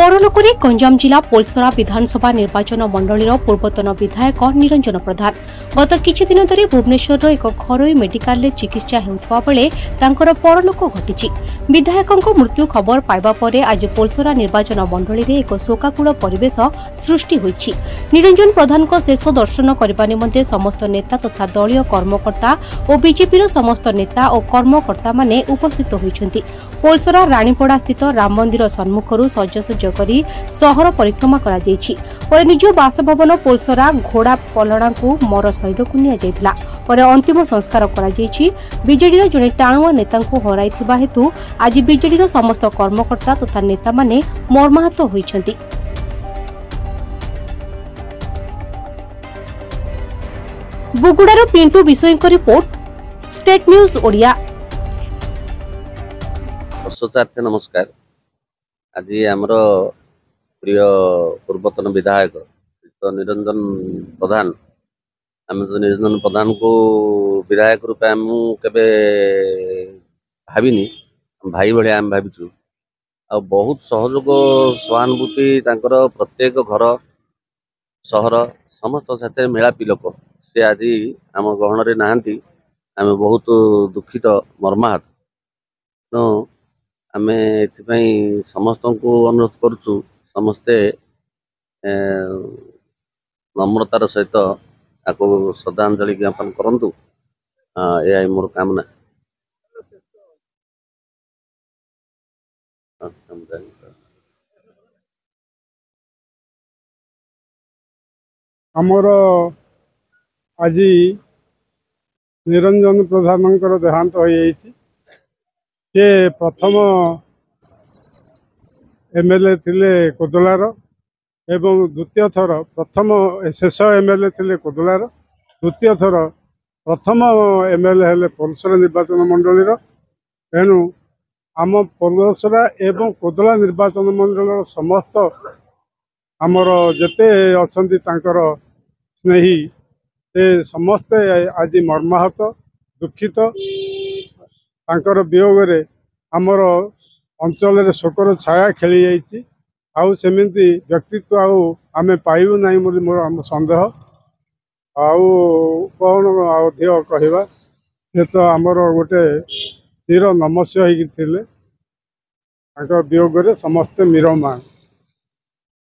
परलोकरे गंजाम जिला पोलसरा विधानसभा निर्वाचन मंडलीर पूर्वतन विधायक निरंजन प्रधान गत किछि दिन धरि भुवनेश्वर एक घरोई मेडिकल चिकित्सा हेउथबा बेले तांकर परलोक घटिछि। विधायकक मृत्यु खबर पाइबा परे आज पोलसरा निर्वाचन मंडली रे एक शोकाकुल परिवेश सृष्टि होइछि। निरंजन प्रधान को शेष दर्शन करबा निमंते समस्त नेता तथा दलीय कर्मकर्ता और बीजेपी समस्त नेता और कर्मकर्ता माने उपस्थित होइछन्ति। पोलसरा रानीपड़ा स्थित राम मंदिर सम्मुखରୁ सजसज्ज करी सहर परिक्रमा करा जायछि। पर निज बासभवन पोलसरा घोड़ा पलड़ा को मर शरीर को निया जायतिला। पर अंतिम संस्कार करा जायछि। बीजेडी जने टाणुआ नेता को हराइथिबा हेतु आज बीजेडी समस्त कर्मकर्ता तथा नेता माने मर्माहत होइछन्ति। बुगुडार पिंटू विषयक रिपोर्ट, स्टेट न्यूज ओडिया। अश्वचार्य नमस्कार। आज आमर प्रिय पूर्वतन विधायक निरंजन प्रधान, आम तो निरंजन प्रधान को विधायक रूपे आम केबे भाविनी, भाई भाई आम भाविचु। आ बहुत सहयोग सहानुभूति तांकर प्रत्येक घर सहर समस्त साथ मेलापी लोक से आज आम गहन रे नाहंती। आम बहुत दुखित मर्माहत। तो आमे एथिपाई समस्त को अनुरोध करुचु, समस्ते नम्रतार सहित आपको श्रद्धांजलि ज्ञापन करंतु। यह मोर कामना। आमर आज निरंजन प्रधान देहांत हो जाइछि। से प्रथम एमएलए थिले कोदलार एवं द्वितीय थर प्रथम शेष एमएलए थिले कोदलार, द्वितीय थर प्रथम एमएलए हेले पोलसरा निर्वाचन मंडलीर। तेणु आम पोलसरा एवं कोदला निर्वाचन मंडल समस्त आमर जेते अछंती तांकर स्नेही से समस्ते आज मर्माहत दुखित। तांकर वियोग रे आमर अंचल रे शोकर छाया खेली जाइछि। आउ सेमिति व्यक्तित्व आमे पाइबु नाही मोर संदेह। आउ कौन अधिक कहवा, से तो आमर गोटे चिर नमस्य होइथिले। तांकर वियोग रे समस्त मिरमा।